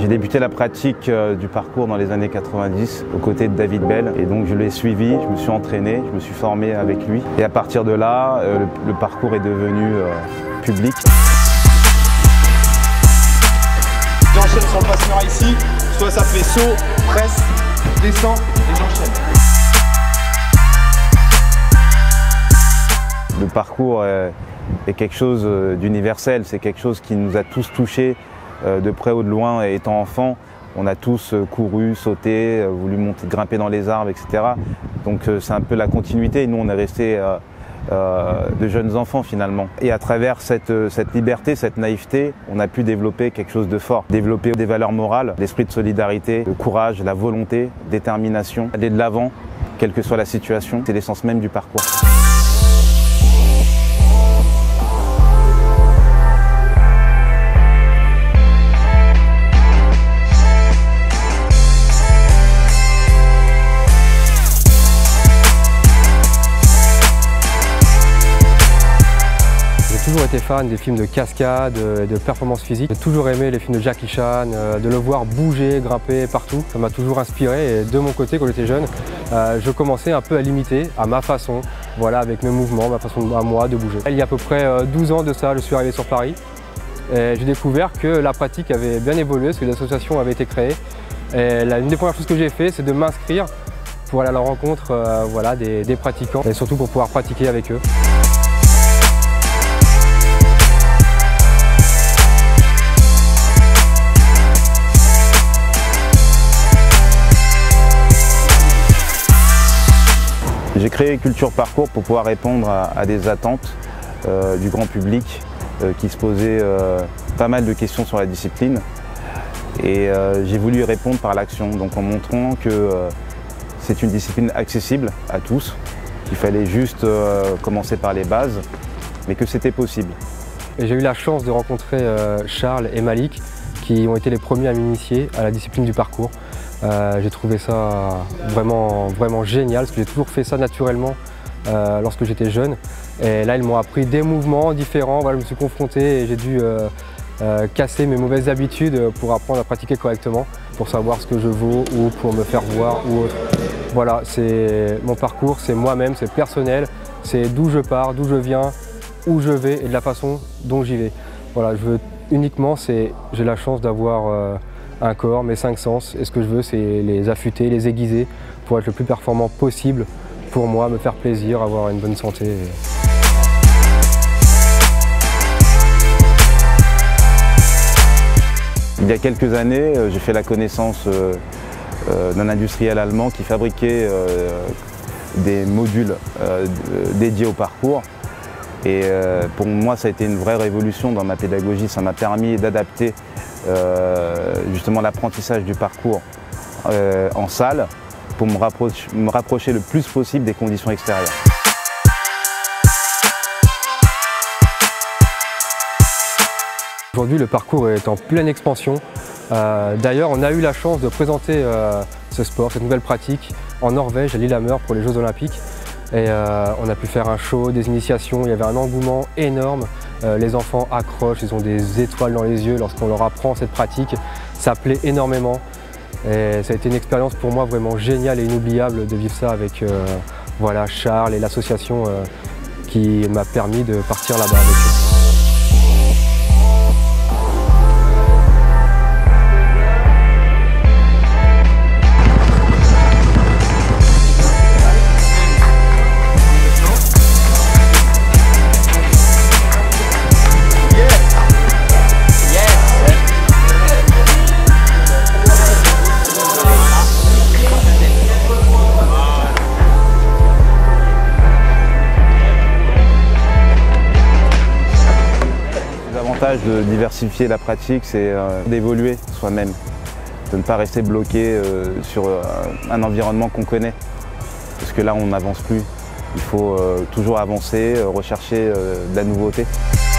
J'ai débuté la pratique du parcours dans les années 90 aux côtés de David Bell et donc je l'ai suivi, je me suis entraîné, je me suis formé avec lui et à partir de là, le parcours est devenu public. J'enchaîne sur le passe-mur ici, soit ça fait saut, presse, descend et j'enchaîne. Le parcours est quelque chose d'universel, c'est quelque chose qui nous a tous touchés de près ou de loin. Et étant enfant, on a tous couru, sauté, voulu monter, grimper dans les arbres, etc. Donc c'est un peu la continuité et nous on est restés de jeunes enfants finalement. Et à travers cette liberté, cette naïveté, on a pu développer quelque chose de fort. Développer des valeurs morales, l'esprit de solidarité, le courage, la volonté, détermination, aller de l'avant, quelle que soit la situation. C'est l'essence même du parcours. J'ai toujours été fan des films de cascade, de performance physique. J'ai toujours aimé les films de Jackie Chan, de le voir bouger, grimper partout. Ça m'a toujours inspiré et de mon côté, quand j'étais jeune, je commençais un peu à l'imiter à ma façon, voilà, avec mes mouvements, ma façon à moi de bouger. Il y a à peu près 12 ans de ça, je suis arrivé sur Paris et j'ai découvert que la pratique avait bien évolué, parce que l'association avait été créée. Et une des premières choses que j'ai fait, c'est de m'inscrire pour aller à la rencontre voilà, des pratiquants et surtout pour pouvoir pratiquer avec eux. J'ai créé Culture Parcours pour pouvoir répondre à des attentes du grand public qui se posaient pas mal de questions sur la discipline. Et j'ai voulu y répondre par l'action, donc en montrant que c'est une discipline accessible à tous, qu'il fallait juste commencer par les bases, mais que c'était possible. J'ai eu la chance de rencontrer Charles et Malik, qui ont été les premiers à m'initier à la discipline du parcours. J'ai trouvé ça vraiment génial, parce que j'ai toujours fait ça naturellement lorsque j'étais jeune. Et là, ils m'ont appris des mouvements différents, voilà, je me suis confronté et j'ai dû casser mes mauvaises habitudes pour apprendre à pratiquer correctement, pour savoir ce que je vaux ou pour me faire voir ou autre. Voilà, c'est mon parcours, c'est moi-même, c'est personnel, c'est d'où je pars, d'où je viens, où je vais et de la façon dont j'y vais. Voilà, je veux uniquement, j'ai la chance d'avoir un corps, mes 5 sens, et ce que je veux, c'est les affûter, les aiguiser pour être le plus performant possible pour moi, me faire plaisir, avoir une bonne santé. Il y a quelques années, j'ai fait la connaissance d'un industriel allemand qui fabriquait des modules dédiés au parcours. Et pour moi, ça a été une vraie révolution dans ma pédagogie. Ça m'a permis d'adapter justement l'apprentissage du parcours en salle pour me rapprocher le plus possible des conditions extérieures. Aujourd'hui, le parcours est en pleine expansion. D'ailleurs, on a eu la chance de présenter ce sport, cette nouvelle pratique, en Norvège, à Lillehammer, pour les Jeux Olympiques. Et on a pu faire un show, des initiations, il y avait un engouement énorme. Les enfants accrochent, ils ont des étoiles dans les yeux lorsqu'on leur apprend cette pratique. Ça plaît énormément. Et ça a été une expérience pour moi vraiment géniale et inoubliable de vivre ça avec voilà, Charles et l'association qui m'a permis de partir là-bas avec eux. L'avantage de diversifier la pratique, c'est d'évoluer soi-même, de ne pas rester bloqué sur un environnement qu'on connaît. Parce que là, on n'avance plus. Il faut toujours avancer, rechercher de la nouveauté.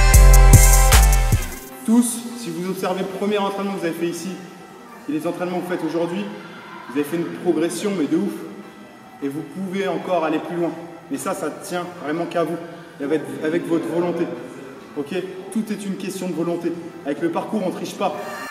Tous, si vous observez le premier entraînement que vous avez fait ici et les entraînements que vous faites aujourd'hui, vous avez fait une progression, mais de ouf. Et vous pouvez encore aller plus loin. Mais ça tient vraiment qu'à vous, et avec votre volonté. Ok, tout est une question de volonté. Avec le parcours, on ne triche pas.